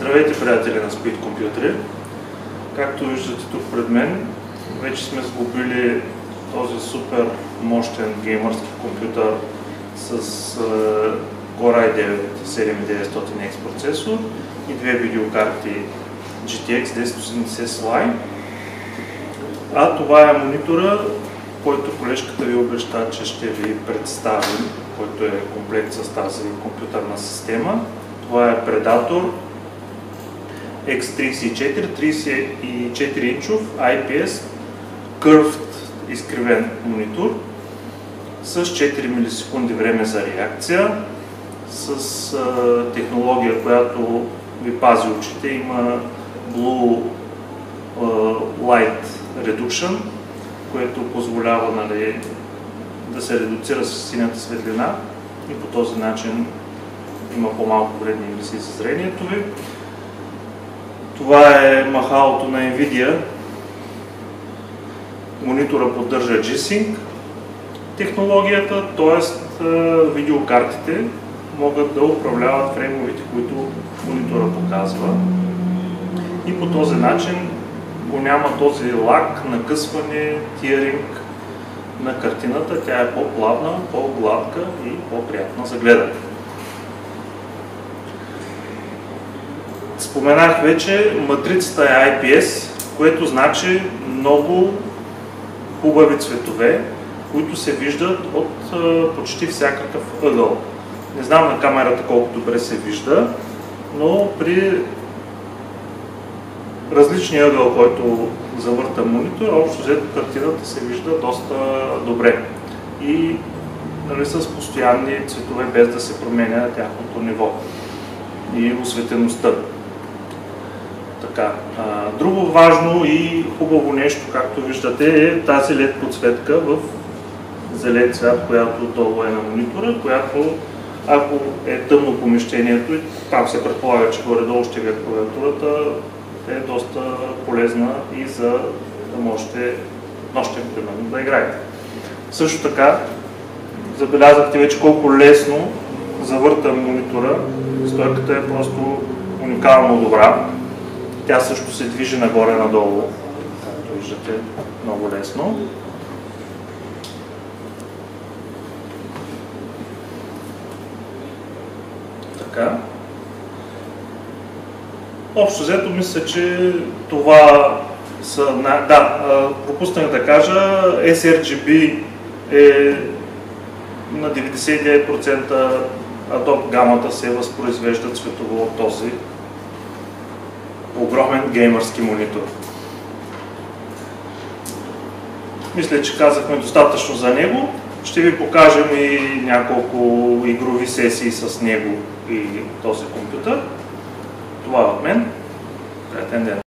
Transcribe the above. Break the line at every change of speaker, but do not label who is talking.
Здравейте, приятели на Speed компютри! Както виждате тук пред мен, вече сме сглобили този супер мощен геймърски компютър с Core i9 7900X процесор и две видеокарти GTX 1080 Ti. А това е монитора, който колежката ви обеща, че ще ви представим, който е комплект с тази компютърна система. Това е Predator X34, 34-инчов IPS Curved изкривен монитор с 4 милисекунди време за реакция, с технология, която ви пази очите. Има Blue Light Reduction, което позволява да се редуцира с синята светлина и по този начин има по-малко вредни емисии за зрението ви. Това е махалото на NVIDIA. Монитора поддържа G-Sync технологията, т.е. видеокартите могат да управляват фреймовете, които монитора показва. И по този начин го няма този лаг, накъсване, тиеринг на картината. Тя е по-плавна, по-гладка и по-приятна за гледане. Споменах вече, матрицата е IPS, което значи много хубави цветове, които се виждат от почти всякакъв ъгъл. Не знам на камерата колко добре се вижда, но при различния ъгъл, който завърта монитор, общо взето картината се вижда доста добре. И с постоянни цветове, без да се променя тяхното ниво и осветеността. Друго важно и хубаво нещо, както виждате, е тази LED подсветка в зелен цвят, която долу е на монитора, която, ако е тъмно помещението, там се предполага, че горе-долу ще ви е клавиатурата, е доста полезна и за да можете нощем, примерно, да играете. Също така, забелязахте вече колко лесно завърта монитора. Стойката е просто уникално добра. Тя също се движи нагоре-надолу, както виждате, много лесно. Така. Общо взето мисля, че това са... пропуснах да кажа, sRGB е на 99% Adobe гамата се възпроизвежда цветово от този огромен геймърски монитор. Мисля, че казахме достатъчно за него. Ще ви покажем и няколко игрови сесии с него и този компютър. Това е от мен. Приятен ден!